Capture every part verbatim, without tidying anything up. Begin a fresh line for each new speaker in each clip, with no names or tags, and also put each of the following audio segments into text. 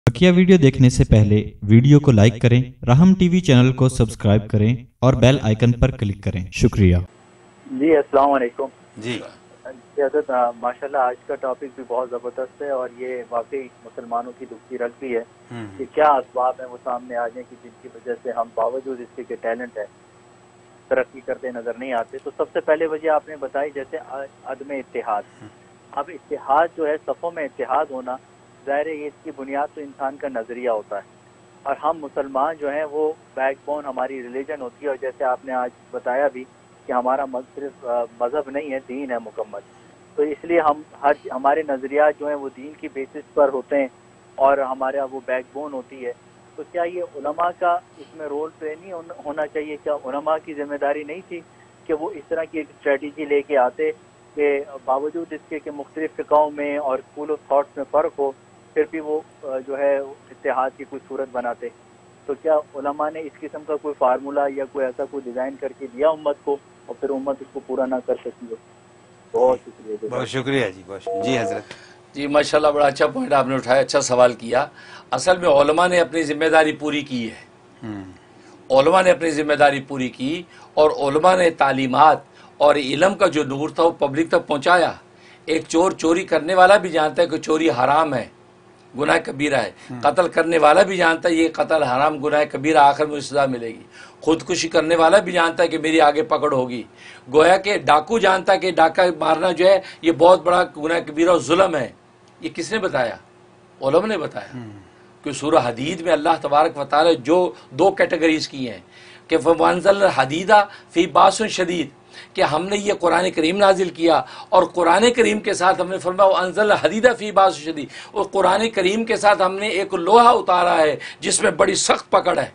बकिया video देखने से पहले वीडियो को लाइक करें, राहम टीवी चैनल को सब्सक्राइब करें और बेल आइकन पर क्लिक करें। शुक्रिया
जी। अस्सलाम वालेकुम
जी।
हज़रत माशाल्लाह आज का टॉपिक भी बहुत ज़बरदस्त है और ये वाकई मुसलमानों की दुख की रग भी है कि क्या असबाब है वो सामने आ जाए कि जिनकी वजह से हम बावजूद इसके के टैलेंट है तरक्की करते नज़र नहीं आते। तो सबसे पहले वजह आपने बताई जैसे अदम इत्तेहाद। अब इत्तेहाद जो है, सफ़ों में इत्तेहाद होना, ज़ाहिर है इसकी बुनियाद तो इंसान का नज़रिया होता है और हम मुसलमान जो हैं वो बैकबोन हमारी रिलीजन होती है। और जैसे आपने आज बताया भी कि हमारा सिर्फ मज़हब नहीं है, दीन है मुकम्मल। तो इसलिए हम हर हमारे नज़रिया जो हैं वो दीन की बेसिस पर होते हैं और हमारा वो बैकबोन होती है। तो क्या ये उलमा का इसमें रोल प्ले नहीं होना चाहिए? क्या उलमा की जिम्मेदारी नहीं थी कि वो इस तरह की एक स्ट्रेटजी लेके आते कि बावजूद इसके कि मुख्तलिफ फ़िक़ों में और स्कूल ऑफ थॉट्स में फ़र्क हो, फिर भी वो जो है इत्तेहाद की कोई सूरत बनाते? तो क्या उलमा ने इस किस्म का कोई फार्मूला या कोई ऐसा कोई डिज़ाइन करके दिया उम्मत को और फिर उम्मत इसको पूरा ना कर सकी हो? बहुत शुक्रिया।
बहुत शुक्रिया जी। बहुत जी हजरत
जी माशाल्लाह, बड़ा अच्छा पॉइंट आपने उठाया, अच्छा सवाल किया। असल में उलमा ने अपनी जिम्मेदारी पूरी की है। उलमा ने अपनी जिम्मेदारी पूरी की और उलमा ने तालीमात और इल्म का जो नूर था वो पब्लिक तक पहुंचाया। एक चोर चोरी करने वाला भी जानता है कि चोरी हराम है, गुनाह कबीरा है। कत्ल करने वाला भी जानता है ये कत्ल हराम गुनाह कबीरा, आखिर में सज़ा मिलेगी। खुदकुशी करने वाला भी जानता है कि मेरी आगे पकड़ होगी। गोया के डाकू जानता है कि डाका मारना जो है ये बहुत बड़ा गुनाह कबीरा और जुल्म है। ये किसने बताया? उलमा ने बताया। कि सूरह हदीद में अल्लाह तबारक व तआला जो दो कैटेगरीज की हैं कि वंज़ल हदीदा फ़ी बासुन शदीद, कि हमने ये कुरान करीम नाजिल किया और कुरान करीम के साथ हमने फरमाया अंज़ल हदीदा फ़ी बासुन शदीद, और कुरान करीम के साथ हमने एक लोहा उतारा है जिसमें बड़ी सख्त पकड़ है।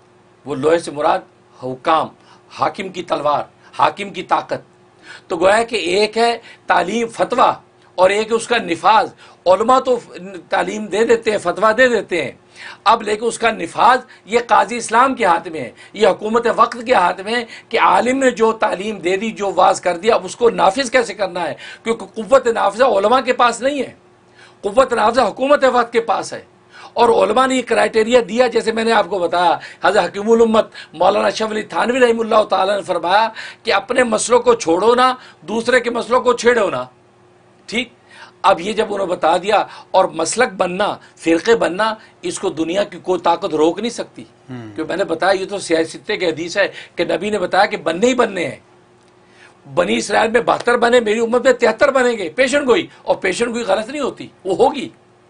वो लोहे से मुराद हुकाम, हाकिम की तलवार, हाकिम की ताकत। तो गोया कि एक है तालीम फतवा और एक है उसका निफाज। उलमा तो तालीम दे देते हैं, फतवा दे देते हैं, अब लेकिन उसका निफाज ये काजी इस्लाम के हाथ में है, ये हुकूमत वक्त के हाथ में है कि आलिम ने जो तालीम दे दी, जो वाज कर दिया, अब उसको नाफिज कैसे करना है। क्योंकि कुव्वत नाफिजा उलमा के पास नहीं है, कुव्वत नाफिजा हुकूमत वक्त के पास है। और उलमा ने ये क्राइटेरिया दिया, जैसे मैंने आपको बताया, हज़रत हकीमुल उम्मत मौलाना अशरफ अली थानवी रहमतुल्लाह तआला ने फरमाया कि अपने मसलों को छोड़ो ना, दूसरे के मसलों को छेड़ो ना। ठीक, अब ये जब उन्होंने बता दिया, और मसलक बनना, फ़िरक़े बनना, इसको दुनिया की कोई ताकत रोक नहीं सकती। क्योंकि मैंने बताया ये तो सियासत के हदीस है कि नबी ने बताया कि बनने ही बनने हैं। बनी इसराइल में बहत्तर बने, मेरी उम्मत में तिहत्तर बनेंगे। पेशन गोई, और पेशन गोई गलत नहीं होती, वो होगी।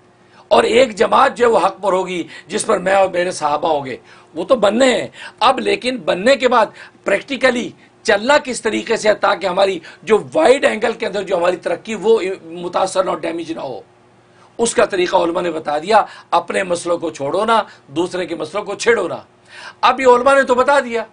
और एक जमात जो है वो हक पर होगी जिस पर मैं और मेरे सहाबा होंगे, वो तो बनने हैं। अब लेकिन बनने के बाद प्रैक्टिकली चलना किस तरीके से है ताकि हमारी जो वाइड एंगल के अंदर जो हमारी तरक्की वो मुतासर और डैमेज ना हो, उसका तरीका उलमा ने बता दिया। अपने मसलों को छोड़ो ना, दूसरे के मसलों को छेड़ो ना। अब ये उलमा ने तो बता दिया,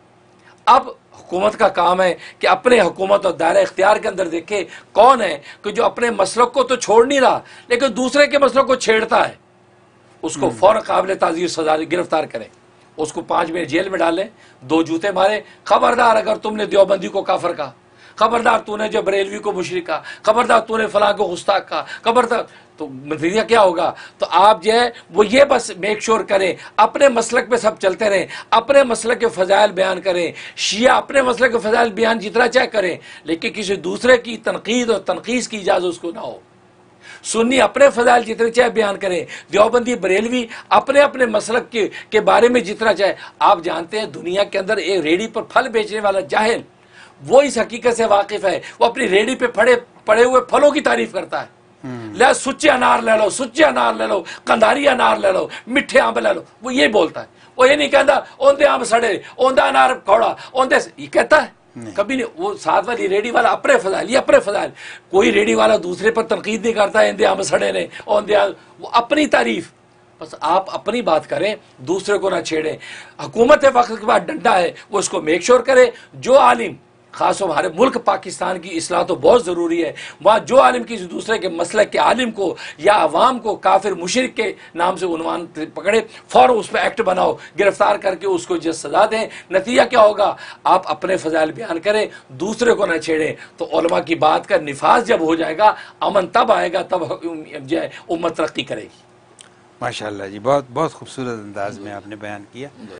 अब हुकूमत का काम है कि अपने हुकूमत और दायरा इख्तियार के अंदर देखे कौन है कि जो अपने मसलों को तो छोड़ नहीं रहा लेकिन दूसरे के मसलों को छेड़ता है, उसको फौरन काबिल ताज़ीर सजा गिरफ्तार करें, उसको पाँच मिनट जेल में डालें, दो जूते मारे। खबरदार अगर तुमने देवबंदी को काफिर कहा, खबरदार तूने जो बरेलवी को मुशरिक कहा, खबरदार तूने फलां को गुस्ताख कहा, खबरदार, तो नतीजा क्या होगा? तो आप जो है वो ये बस मेक श्योर करें अपने मसलक पे सब चलते रहें, अपने मसलक के फ़ज़ाइल बयान करें। शिया अपने मसलक के फ़ज़ाइल बयान जितना चाहे करें, लेकिन किसी दूसरे की तनकीद और तनकीस की इजाज़त उसको ना हो। सुन्नी अपने फ़ज़ाइल जितने चाहे बयान करें, देवबंदी बरेलवी अपने अपने मसलक के, के बारे में जितना चाहे। आप जानते हैं दुनिया के अंदर एक रेडी पर फल बेचने वाला जाहिल, वो इस हकीकत से वाकिफ़ है, वो अपनी रेडी पे पड़े पड़े हुए फलों की तारीफ करता है। ले सुच्चे अनार ले लो, सुच्चे अनार ले लो, कंधारी अनार ले लो, मिठे आम ले लो, वो ये बोलता है। वो ये नहीं कहता ओंदे आम सड़े, ओंदा अनार खौड़ा, ओंदे, ये कहता है नहीं। कभी नहीं। वो साथ वाली रेडी वाला अपने फजाइल, ये अपने फजाइल, कोई रेडी वाला दूसरे पर तनकीद नहीं करता है, इंदे आम सड़े ने, ओंदे, वो अपनी तारीफ। बस आप अपनी बात करें, दूसरे को ना छेड़ें। हुकूमत वक्त के बाद डंडा है, वो उसको मेक श्योर करे। जो आलिम, खास हमारे मुल्क पाकिस्तान की इस्लाह तो बहुत ज़रूरी है, वहाँ जो आलिम किसी दूसरे के मसलक के आलिम को या आवाम को काफिर मुशरिक के नाम से उन्वान पकड़े, फ़ौरन उस पर एक्ट बनाओ, गिरफ्तार करके उसको जो सज़ा दें। नतीजा क्या होगा? आप अपने फ़ज़ाइल बयान करें, दूसरे को न छेड़ें। तो उलमा की बात का निफाज जब हो जाएगा, अमन तब आएगा, तब जो है उम्मत तरक्की करेगी।
ماشاء اللہ جی، بہت بہت خوبصورت انداز میں آپ نے بیان کیا.